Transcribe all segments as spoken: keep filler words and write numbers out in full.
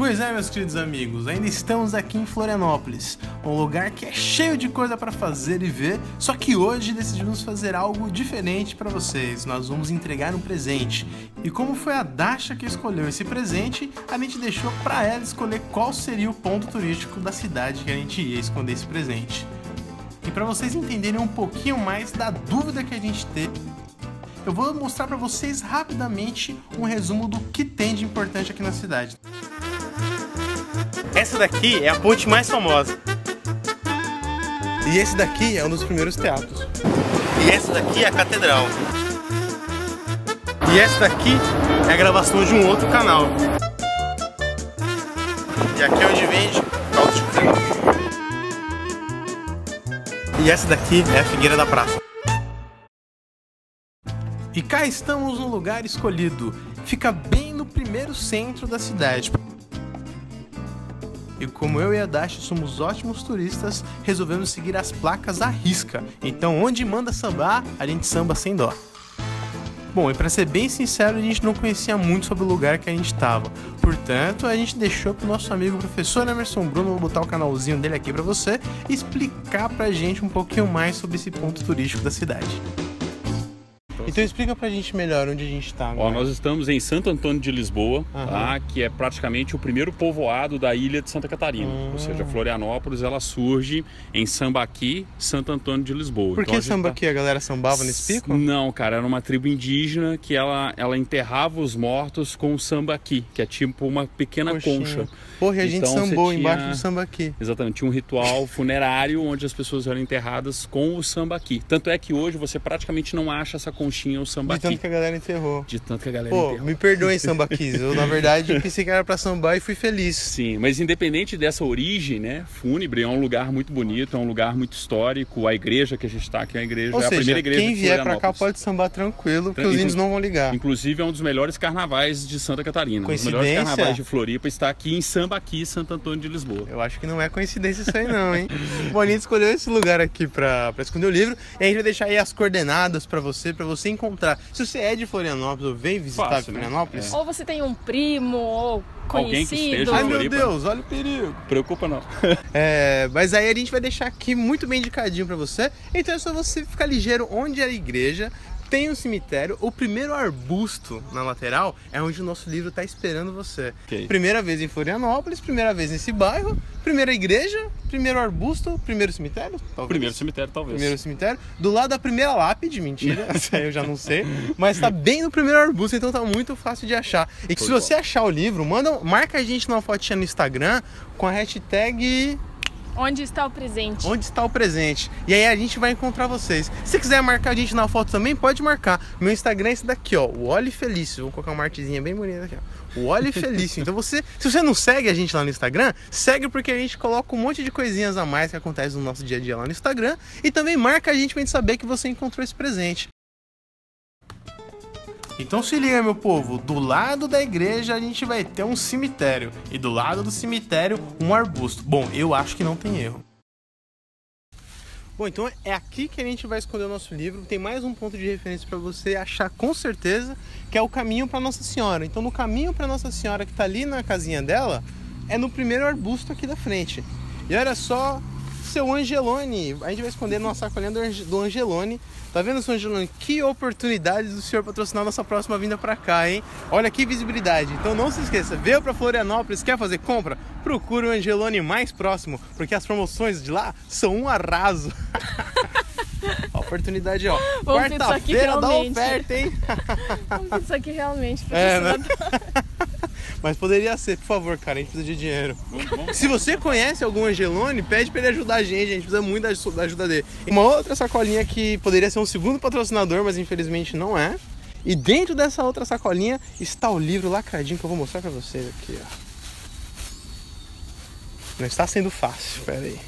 Pois é, meus queridos amigos, ainda estamos aqui em Florianópolis, um lugar que é cheio de coisa para fazer e ver, só que hoje decidimos fazer algo diferente para vocês. Nós vamos entregar um presente. E como foi a Dasha que escolheu esse presente, a gente deixou para ela escolher qual seria o ponto turístico da cidade que a gente ia esconder esse presente. E para vocês entenderem um pouquinho mais da dúvida que a gente teve, eu vou mostrar para vocês rapidamente um resumo do que tem de importante aqui na cidade. Essa daqui é a ponte mais famosa. E esse daqui é um dos primeiros teatros. E essa daqui é a catedral. E essa daqui é a gravação de um outro canal. E aqui é onde vende caldo de frango. E essa daqui é a Figueira da Praça. E cá estamos no lugar escolhido. Fica bem no primeiro centro da cidade. E como eu e a Dasha somos ótimos turistas, resolvemos seguir as placas à risca. Então onde manda sambar, a gente samba sem dó. Bom, e para ser bem sincero, a gente não conhecia muito sobre o lugar que a gente estava. Portanto, a gente deixou pro nosso amigo professor Emerson Bruno, vou botar o canalzinho dele aqui para você, explicar pra gente um pouquinho mais sobre esse ponto turístico da cidade. Então explica pra gente melhor onde a gente tá agora. Ó, nós estamos em Santo Antônio de Lisboa, uhum. tá? Que é praticamente o primeiro povoado da ilha de Santa Catarina. Uhum. Ou seja, Florianópolis, ela surge em Sambaqui, Santo Antônio de Lisboa. Por que então, Sambaqui? A, tá... a galera sambava nesse pico? Não, cara, era uma tribo indígena que ela, ela enterrava os mortos com o sambaqui, que é tipo uma pequena Coxinha. concha. Porra, e a então, gente sambou tinha... embaixo do sambaqui. Exatamente, tinha um ritual funerário onde as pessoas eram enterradas com o sambaqui. Tanto é que hoje você praticamente não acha essa conchinha, o sambaqui. De tanto que a galera enterrou. De tanto que a galera Pô, enterrou. me perdoem, sambaquis. Eu, na verdade, pensei que era pra sambar e fui feliz. Sim, mas independente dessa origem, né, fúnebre, é um lugar muito bonito, é um lugar muito histórico. A igreja que a gente tá aqui é a igreja, Ou é a seja, primeira igreja quem de vier pra cá pode sambar tranquilo, porque Tran... os índios não vão ligar. Inclusive, é um dos melhores carnavais de Santa Catarina. Um dos melhores carnavais de Floripa está aqui em Sambaqui, Santo Antônio de Lisboa. Eu acho que não é coincidência isso aí não, hein? Bom, a gente escolheu esse lugar aqui pra, pra esconder o livro e a gente vai deixar aí as coordenadas pra você, pra você encontrar. Se você é de Florianópolis ou vem visitar Fácil, Florianópolis... Né? É. Ou você tem um primo, ou conhecido. Alguém que esteja Ai, meu Deus, olha o perigo. Preocupa não. É, mas aí a gente vai deixar aqui muito bem indicadinho pra você. Então é só você ficar ligeiro onde é a igreja. Tem um cemitério, o primeiro arbusto na lateral é onde o nosso livro está esperando você. Okay. Primeira vez em Florianópolis, primeira vez nesse bairro, primeira igreja, primeiro arbusto, primeiro cemitério? Talvez. Primeiro cemitério, talvez. Primeiro cemitério. Do lado da primeira lápide, mentira, essa aí eu já não sei, mas tá bem no primeiro arbusto, então tá muito fácil de achar. E que Foi se bom. você achar o livro, manda, marca a gente numa fotinha no Instagram com a hashtag... Onde está o presente? Onde está o presente? E aí a gente vai encontrar vocês. Se quiser marcar a gente na foto também, pode marcar. Meu Instagram é esse daqui, ó, o Oli Felício. Vou colocar uma artezinha bem bonita aqui, ó. O Oli Felício. Então você, se você não segue a gente lá no Instagram, segue porque a gente coloca um monte de coisinhas a mais que acontecem no nosso dia a dia lá no Instagram. E também marca a gente pra gente saber que você encontrou esse presente. Então se liga, meu povo, do lado da igreja a gente vai ter um cemitério e do lado do cemitério um arbusto. Bom, eu acho que não tem erro. Bom, então é aqui que a gente vai escolher o nosso livro. Tem mais um ponto de referência para você achar com certeza, que é o caminho para Nossa Senhora. Então no caminho para Nossa Senhora, que tá ali na casinha dela, é no primeiro arbusto aqui da frente. E olha só, seu Angelone, a gente vai esconder numa sacolinha do Angelone. Tá vendo, seu Angelone? Que oportunidade do senhor patrocinar nossa próxima vinda pra cá, hein? Olha que visibilidade. Então não se esqueça, veio pra Florianópolis, quer fazer compra? Procure o Angelone mais próximo, porque as promoções de lá são um arraso. A oportunidade, ó. Quarta-feira da oferta, hein? Vamos ver isso aqui realmente. É, né? Mas poderia ser, por favor, cara, a gente precisa de dinheiro. Se você conhece algum Angelone, pede pra ele ajudar a gente, a gente precisa muito da ajuda dele. Uma outra sacolinha que poderia ser um segundo patrocinador, mas infelizmente não é. E dentro dessa outra sacolinha está o livro lacradinho que eu vou mostrar pra vocês aqui, ó. Não está sendo fácil, pera aí.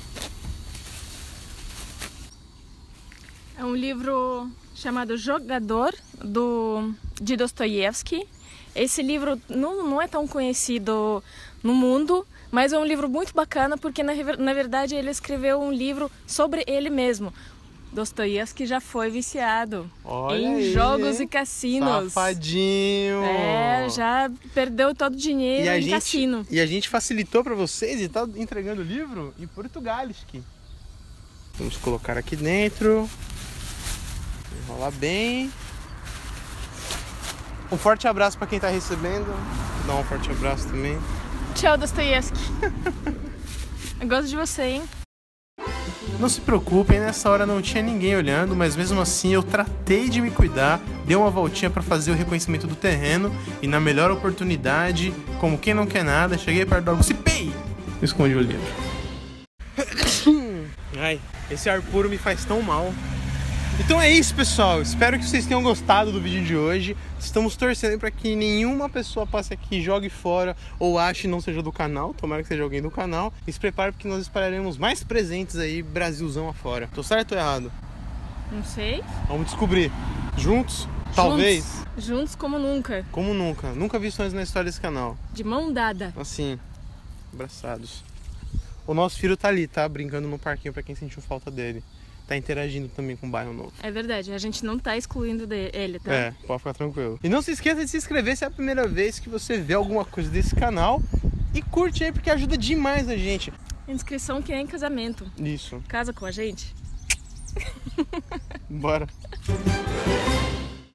É um livro chamado Jogador, do, de Dostoiévski. Esse livro não, não é tão conhecido no mundo, mas é um livro muito bacana porque, na, na verdade, ele escreveu um livro sobre ele mesmo. Dostoiévski já foi viciado Olha em aí, jogos e cassinos. Safadinho! É, já perdeu todo o dinheiro E a em gente, cassino. E a gente facilitou para vocês e tá entregando o livro em portugalski. Vamos colocar aqui dentro. Enrolar bem. Um forte abraço para quem tá recebendo. Dá um forte abraço também. Tchau, Dostoiévski. Eu gosto de você, hein? Não se preocupem, nessa hora não tinha ninguém olhando, mas mesmo assim eu tratei de me cuidar, dei uma voltinha para fazer o reconhecimento do terreno e na melhor oportunidade, como quem não quer nada, cheguei perto do algo e pei! Escondi o livro. Ai, esse ar puro me faz tão mal. Então é isso, pessoal. Espero que vocês tenham gostado do vídeo de hoje. Estamos torcendo para que nenhuma pessoa passe aqui, jogue fora ou ache não seja do canal. Tomara que seja alguém do canal. E se prepare porque nós espalharemos mais presentes aí, Brasilzão afora. Tô certo ou errado? Não sei. Vamos descobrir. Juntos? Talvez. Juntos, juntos como nunca. Como nunca. Nunca vi isso antes na história desse canal. De mão dada. Assim, abraçados. O nosso filho tá ali, tá? Brincando no parquinho pra quem sentiu falta dele. Tá interagindo também com o bairro novo. É verdade, a gente não tá excluindo de- ele, tá? É, pode ficar tranquilo. E não se esqueça de se inscrever se é a primeira vez que você vê alguma coisa desse canal. E curte aí, porque ajuda demais a gente. Inscrição que é em casamento. Isso. Casa com a gente? Bora.